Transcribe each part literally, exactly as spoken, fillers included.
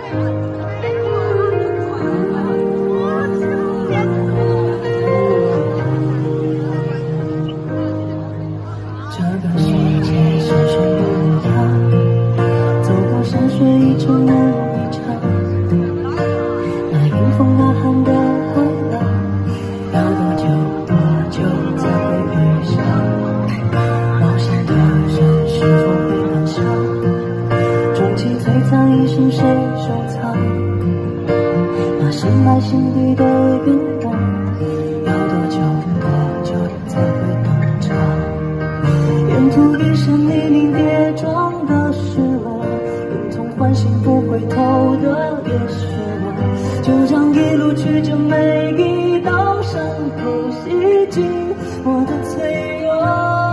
这个世界是谁不他？走过山水一程梦一场，那迎风呐喊的海浪，要多久多久才会遇上？冒险的人是否会赶上？终其璀璨一生谁收藏？那深埋心底的愿望，要多久多久才会登场？沿途一身泥泞跌撞的是我，忍痛唤醒不回头的也是我，就这样一路曲折，每一道伤口洗净我的脆弱。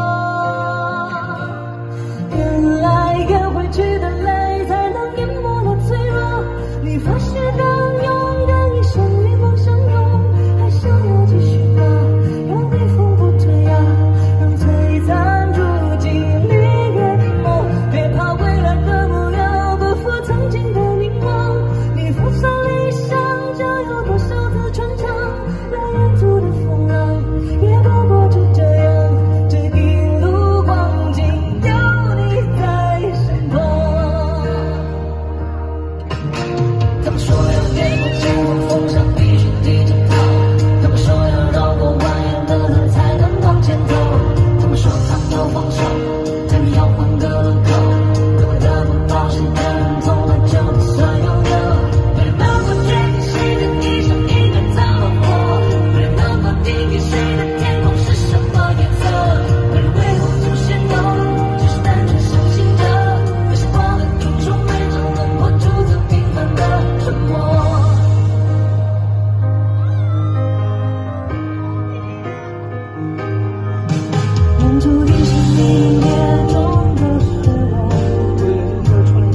原来咽回去的泪才能淹没了脆弱，你发誓的勇敢一生与梦相拥，还想要继续吗？让逆风不退啊，让璀璨住进你眼眸，别怕未来的模样不负曾经的凝望，你扶手理想就有多少次穿肠，那沿途的风浪也不过就这样，这一路光景有你在身旁。他们说要给我前往风上必须低着头，他们说要绕过蜿蜒的路才能往前走，他们说他们都放手，在你要换个路口，可我得不到谁的人从来就不算拥有。为了能够决定谁的一生应该怎么活，为了能够定义谁的天空是什么颜色，为了为我就显有，只是单纯相信着那些光的英雄们只能破除这平凡的沉默。沿途一身泥泞中的是我，为何穿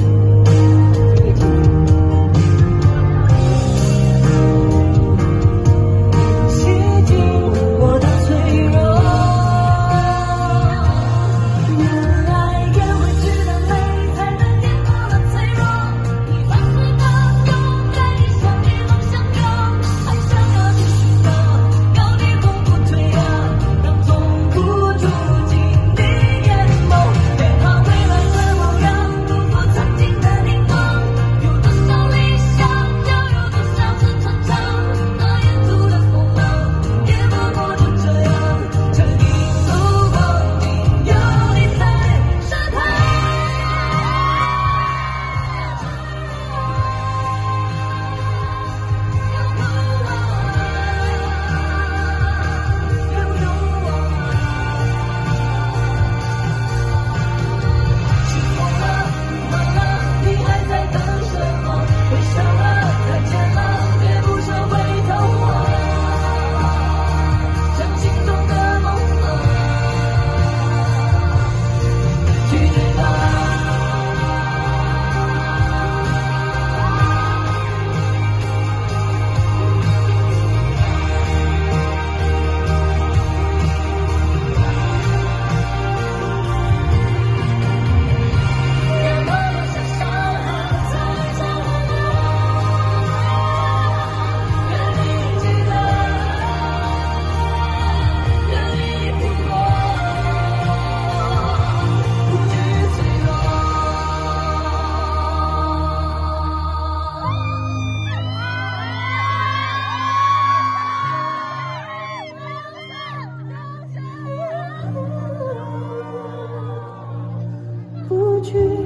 洗净我的脆弱。原来咽回去的泪才能淹没了脆弱，你发誓的勇敢一生与梦相拥，还想要继续吗？要逆风不退啊，让痛苦住进你眼眸，别怕未来的模样不负曾经的凝望，有多少理想就有多少次穿肠，那沿途的风浪也不过就这样，这一路光景有你在身旁。起风了，慢了，你还在等什么？回首了，再见了，别不说回头望，像心中的梦啊，去追吧。别怕留下伤痕在角落，愿你记得有一不过，不惧脆弱。不惧